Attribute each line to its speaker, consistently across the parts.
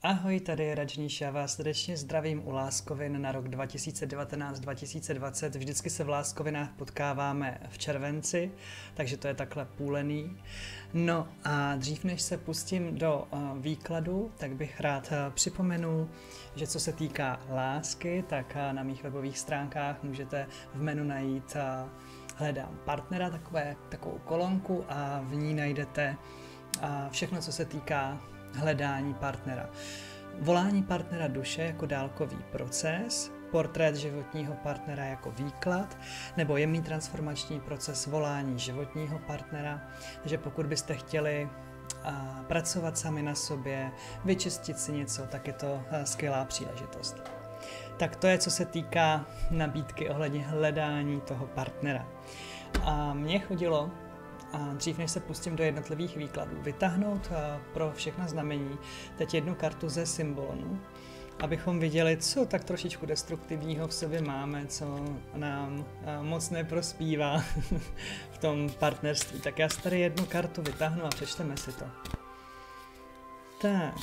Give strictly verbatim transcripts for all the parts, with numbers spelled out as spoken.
Speaker 1: Ahoj, tady je Rajnish, já vás srdečně zdravím u Láskovin na rok dva tisíce devatenáct dva tisíce dvacet. Vždycky se v Láskovinách potkáváme v červenci, takže to je takhle půlený. No a dřív než se pustím do uh, výkladu, tak bych rád uh, připomenul, že co se týká lásky, tak uh, na mých webových stránkách můžete v menu najít uh, hledám partnera, takové, takovou kolonku a v ní najdete uh, všechno, co se týká hledání partnera. Volání partnera duše jako dálkový proces, portrét životního partnera jako výklad, nebo jemný transformační proces volání životního partnera. Takže pokud byste chtěli a, pracovat sami na sobě, vyčistit si něco, tak je to a, skvělá příležitost. Tak to je, co se týká nabídky ohledně hledání toho partnera. A mně chodilo a dřív než se pustím do jednotlivých výkladů, vytáhnout pro všechna znamení teď jednu kartu ze symbolů, abychom viděli, co tak trošičku destruktivního v sobě máme, co nám moc neprospívá v tom partnerství. Tak já si tady jednu kartu vytáhnu a přečteme si to. Tak.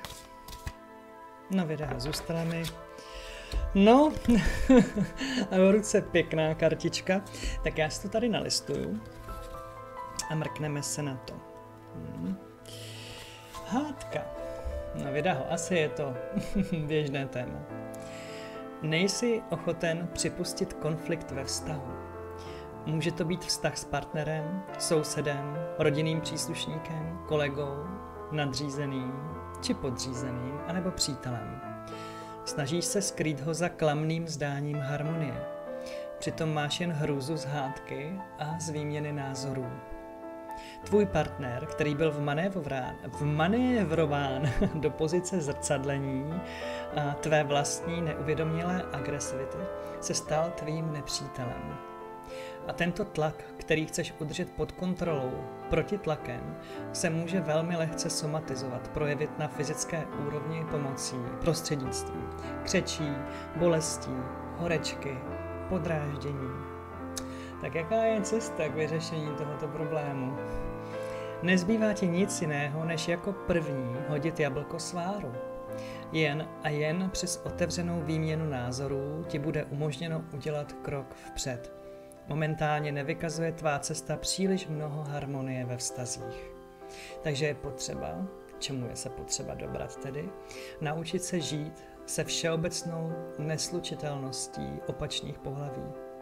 Speaker 1: No, videa zůstala mi. No, v ruce pěkná kartička, tak já si to tady nalistuju. A mrkneme se na to. Hmm. Hádka. No vydaho, asi je to běžné téma. Nejsi ochoten připustit konflikt ve vztahu. Může to být vztah s partnerem, sousedem, rodinným příslušníkem, kolegou, nadřízeným či podřízeným, anebo přítelem. Snažíš se skrýt ho za klamným zdáním harmonie. Přitom máš jen hrůzu z hádky a z výměny názorů. Tvůj partner, který byl vmanévrován, vmanévrován do pozice zrcadlení a tvé vlastní neuvědomělé agresivity, se stal tvým nepřítelem. A tento tlak, který chceš udržet pod kontrolou, protitlakem, se může velmi lehce somatizovat, projevit na fyzické úrovni pomocí, prostřednictvím, křečí, bolestí, horečky, podráždění. Tak jaká je cesta k vyřešení tohoto problému? Nezbývá ti nic jiného, než jako první hodit jablko sváru. Jen a jen přes otevřenou výměnu názorů ti bude umožněno udělat krok vpřed. Momentálně nevykazuje tvá cesta příliš mnoho harmonie ve vztazích. Takže je potřeba, čemu je se potřeba dobrat tedy, naučit se žít se všeobecnou neslučitelností opačných pohlaví.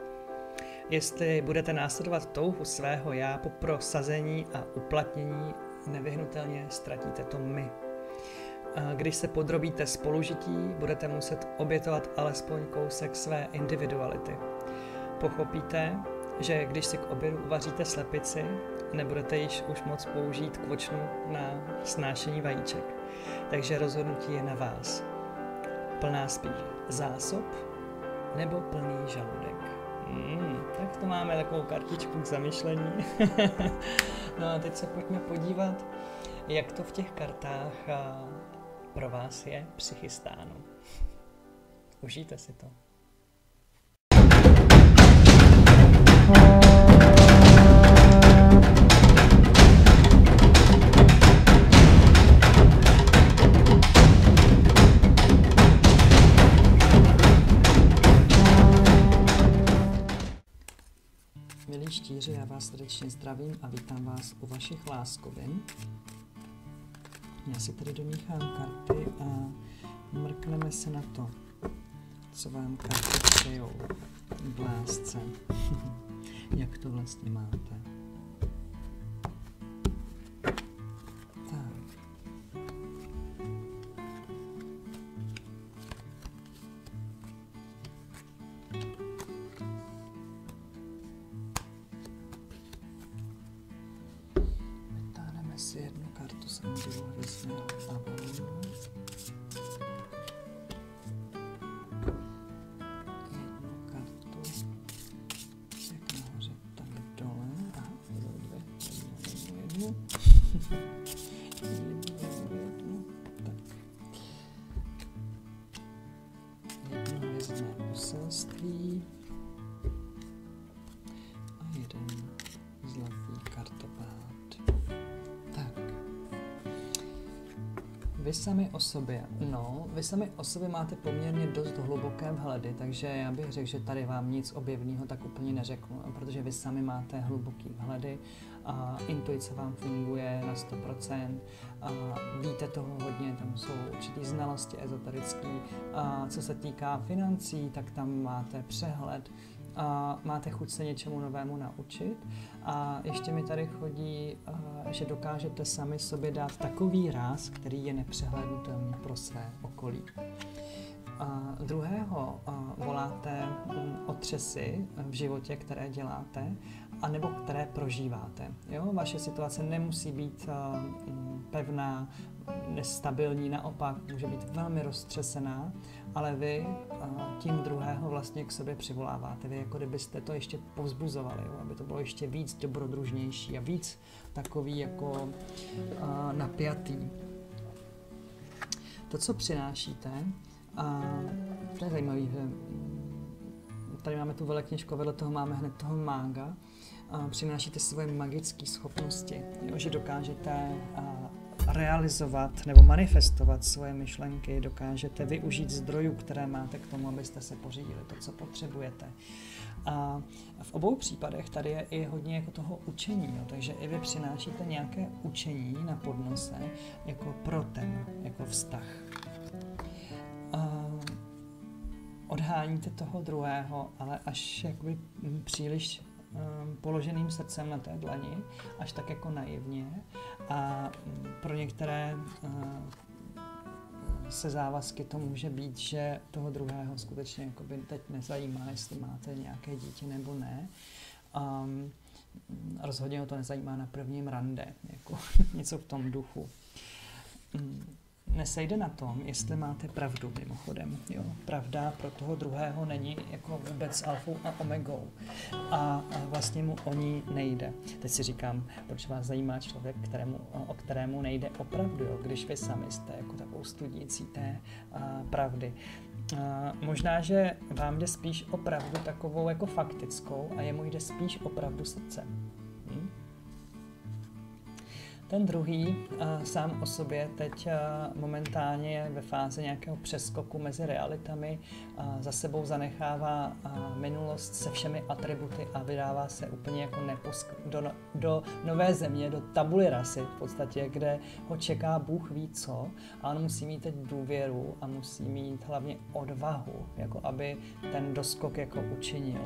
Speaker 1: Jestli budete následovat touhu svého já po prosazení a uplatnění, nevyhnutelně ztratíte to my. A když se podrobíte spolužití, budete muset obětovat alespoň kousek své individuality. Pochopíte, že když si k obědu uvaříte slepici, nebudete již už moc použít kvočnu na snášení vajíček. Takže rozhodnutí je na vás. Plná spíš zásob nebo plný žaludek. Hmm, tak to máme takovou kartičku k zamyšlení. No a teď se pojďme podívat, jak to v těch kartách pro vás je přichystáno. Užijte si to. Milí štíři, já vás srdečně zdravím a vítám vás u vašich láskovin. Já si tady domíchám karty a mrkneme se na to, co vám karty přejou v lásce. Jak to vlastně máte. Tak. Vytáhneme si jednu kartu z Andělu hvězdného Avalonu. Jedno hvězdné poselství a jeden zlatý kartopád. Tak. Vy sami o sobě, no, vy sami o sobě máte poměrně dost hluboké vhledy, takže já bych řekl, že tady vám nic objevného tak úplně neřeknu, protože vy sami máte hluboký vhledy, a intuice vám funguje na sto procent, a víte toho hodně, tam jsou určitý znalosti ezoterické, a co se týká financí, tak tam máte přehled, a máte chuť se něčemu novému naučit a ještě mi tady chodí, že dokážete sami sobě dát takový ráz, který je nepřehlédnutelný pro své okolí. A druhého voláte otřesy v životě, které děláte, anebo které prožíváte. Jo? Vaše situace nemusí být pevná, nestabilní, naopak může být velmi roztřesená, ale vy tím druhého vlastně k sobě přivoláváte. Vy jako kdybyste to ještě povzbuzovali, jo? Aby to bylo ještě víc dobrodružnější a víc takový jako napjatý. To, co přinášíte, a to je zajímavé, že tady máme tu velekněžku, vedle toho máme hned toho mága. A přinášíte svoje magické schopnosti, jo, že dokážete a, realizovat nebo manifestovat svoje myšlenky, dokážete využít zdrojů, které máte k tomu, abyste se pořídili to, co potřebujete. A v obou případech tady je i hodně jako toho učení, jo, takže i vy přinášíte nějaké učení na podnose jako pro ten, jako vztah. A odháníte toho druhého, ale až jakoby příliš um, položeným srdcem na té dlani, až tak jako naivně. A um, pro některé uh, se závazky to může být, že toho druhého skutečně jakoby teď nezajímá, jestli máte nějaké dítě nebo ne. Um, rozhodně ho to nezajímá na prvním rande, jako něco v tom duchu. Um, Nesejde na tom, jestli máte pravdu, mimochodem. Jo. Pravda pro toho druhého není jako vůbec alfou a omegou. A vlastně mu o ní nejde. Teď si říkám, proč vás zajímá člověk, kterému, o kterému nejde opravdu, jo, když vy sami jste jako takovou studící té a, pravdy. A, možná, že vám jde spíš o pravdu takovou jako faktickou a jemu jde spíš o pravdu srdcem. Hm? Ten druhý uh, sám o sobě teď uh, momentálně je ve fázi nějakého přeskoku mezi realitami, uh, za sebou zanechává uh, minulost se všemi atributy a vydává se úplně jako neposk- do, no, do nové země, do tabuly rasy v podstatě, kde ho čeká Bůh ví co, a on musí mít teď důvěru a musí mít hlavně odvahu, jako aby ten doskok jako učinil.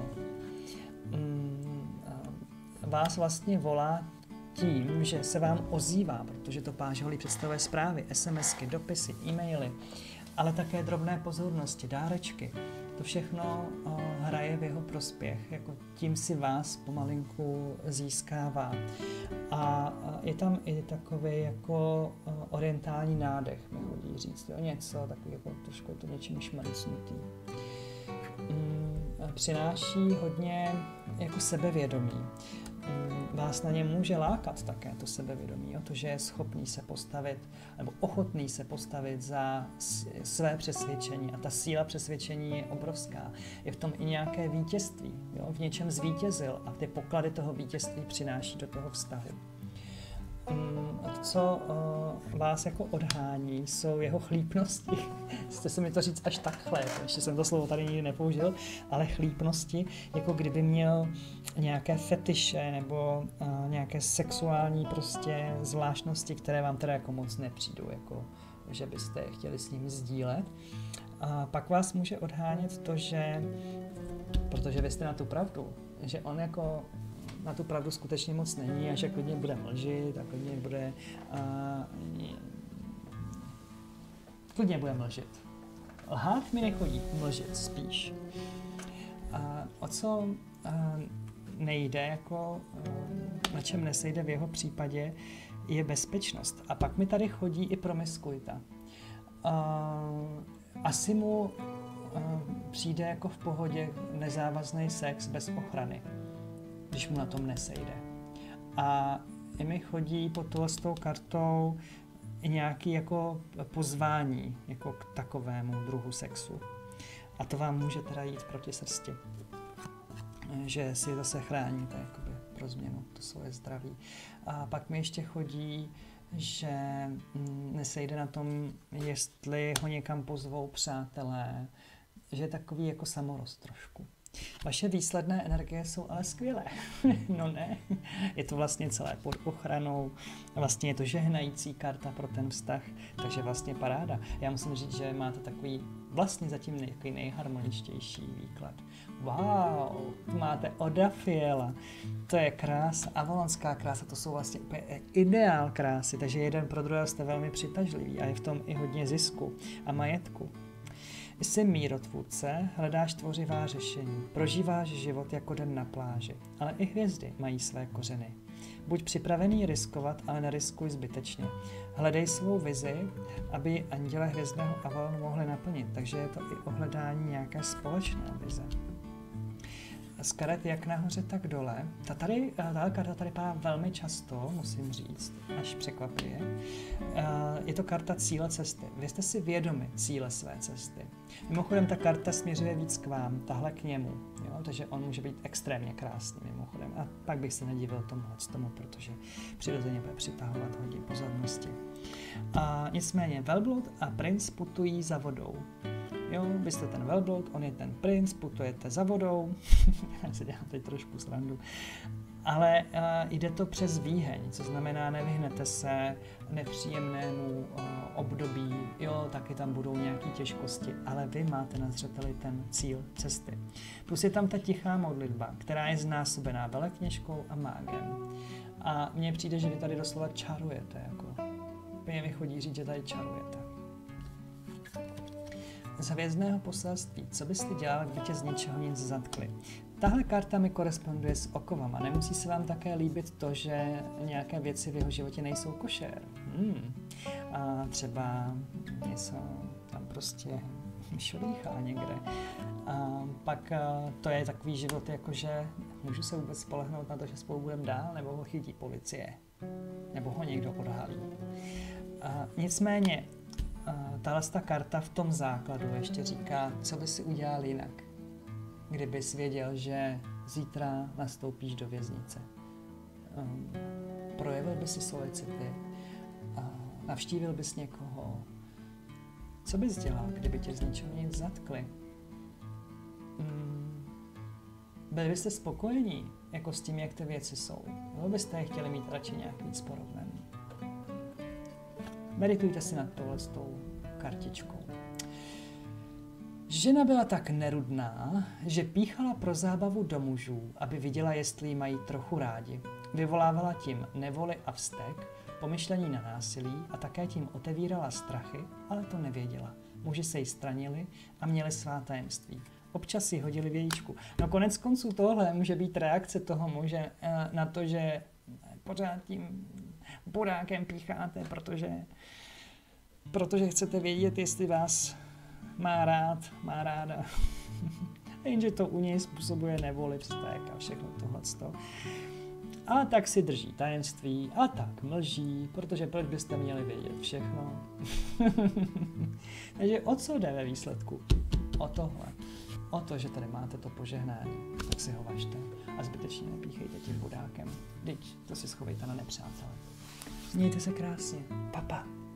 Speaker 1: Mm, uh, vás vlastně volá tím, že se vám ozývá, protože to páž holí představuje zprávy, SMSky, dopisy, e-maily, ale také drobné pozornosti, dárečky. To všechno uh, hraje v jeho prospěch, jako tím si vás pomalinku získává. A uh, je tam i takový jako uh, orientální nádech, mi hodí říct, jo, něco takový jako trošku to něčím šmaricnutý. Mm, přináší hodně jako sebevědomí. Vás na ně může lákat také to sebevědomí, jo? To, že je schopný se postavit, nebo ochotný se postavit za své přesvědčení. A ta síla přesvědčení je obrovská. Je v tom i nějaké vítězství. Jo? V něčem zvítězil a ty poklady toho vítězství přináší do toho vztahu. Co uh, vás jako odhání, jsou jeho chlípnosti. Jste se mi to říct až takhle, ještě jsem to slovo tady nikdy nepoužil, ale chlípnosti, jako kdyby měl nějaké fetiše nebo uh, nějaké sexuální prostě zvláštnosti, které vám teda jako moc nepřijdou, jako že byste chtěli s ním sdílet. A pak vás může odhánět to, že, protože vy jste na tu pravdu, že on jako na tu pravdu skutečně moc není a že klidně bude mlžit a klidně bude uh, klidně bude mlžit. Lhát mi nechodí, mlžit spíš. Uh, o co uh, nejde, jako uh, na čem nesejde v jeho případě, je bezpečnost. A pak mi tady chodí i promiskuita. Uh, asi mu uh, přijde jako v pohodě nezávazný sex bez ochrany, když mu na tom nesejde. A i mi chodí pod tohle s tou kartou nějaký jako pozvání jako k takovému druhu sexu. A to vám může teda jít proti srsti. Že si zase chráníte jakoby pro změnu to svoje zdraví. A pak mi ještě chodí že nesejde na tom, jestli ho někam pozvou přátelé, že je takový jako samorost trošku. Vaše výsledné energie jsou ale skvělé. No ne, je to vlastně celé pod ochranou, vlastně je to žehnající karta pro ten vztah, takže vlastně paráda. Já musím říct, že máte takový vlastně zatím nej, nejharmoničtější výklad. Wow, máte Odafiela, to je krása, avalonská krása, to jsou vlastně úplně ideál krásy, takže jeden pro druhého jste velmi přitažliví a je v tom i hodně zisku a majetku. Jsi mírotvůrce, hledáš tvořivá řešení, prožíváš život jako den na pláži, ale i hvězdy mají své kořeny. Buď připravený riskovat, ale neriskuj zbytečně. Hledej svou vizi, aby ji anděle hvězdného Avalonu mohli naplnit, takže je to i o hledání nějaké společné vize. Z karet jak nahoře, tak dole. Ta tady, ta karta tady padá velmi často, musím říct, až překvapivě. Je to karta cíle cesty. Vy jste si vědomi cíle své cesty. Mimochodem ta karta směřuje víc k vám, tahle k němu, jo? Takže on může být extrémně krásný mimochodem. A pak bych se nedivil tomuhle tomu, protože přirozeně bude přitahovat hodně pozornosti. A nicméně Velbloud a princ putují za vodou. Jo, vy jste ten velbloud, on je ten princ, putujete za vodou, já si dělám teď trošku srandu, ale uh, jde to přes výheň, co znamená, nevyhnete se nepříjemnému uh, období, jo, taky tam budou nějaké těžkosti, ale vy máte na zřeteli ten cíl cesty. Plus je tam ta tichá modlitba, která je znásobená velekněžkou a mágem. A mně přijde, že vy tady doslova čarujete, jako, mě mi chodí říct, že tady čarujete. Z hvězdného poselství, co byste dělal, kdyby tě z ničeho nic zatkli? Tahle karta mi koresponduje s okovama. Nemusí se vám také líbit to, že nějaké věci v jeho životě nejsou košer. Hmm. A třeba něco tam prostě šolíchá někde. A pak to je takový život, jakože můžu se vůbec spolehnout na to, že spolu budeme dál, nebo ho chytí policie. Nebo ho někdo odhalí. A nicméně, tahle ta karta v tom základu ještě říká, co by si udělal jinak, kdybys věděl, že zítra nastoupíš do věznice. Um, projevil bys si solicity, uh, navštívil bys někoho. Co bys dělal, kdyby tě z ničeho nic zatkli? Um, byli byste spokojení jako s tím, jak ty věci jsou? Nebo byste je chtěli mít radši nějak víc porovnaný? Meditujte si nad touhletou kartičkou. Žena byla tak nerudná, že píchala pro zábavu do mužů, aby viděla, jestli ji mají trochu rádi. Vyvolávala tím nevoli a vztek, pomyšlení na násilí a také tím otevírala strachy, ale to nevěděla. Muži se jí stranili a měli svá tajemství. Občas si hodili vějíčku. No konec konců tohle může být reakce toho muže na to, že pořád tím bodákem pícháte, protože, protože chcete vědět, jestli vás má rád, má ráda. Jenže to u něj způsobuje nevoli, vztek a všechno tohleto. A tak si drží tajemství a tak mlží, protože proč byste měli vědět všechno? Takže o co jde ve výsledku? O tohle. O to, že tady máte to požehnání, tak si ho važte a zbytečně nepíchejte tím bodákem. Vždyť to si schovejte na nepřátele. Mějte se krásně. Papa.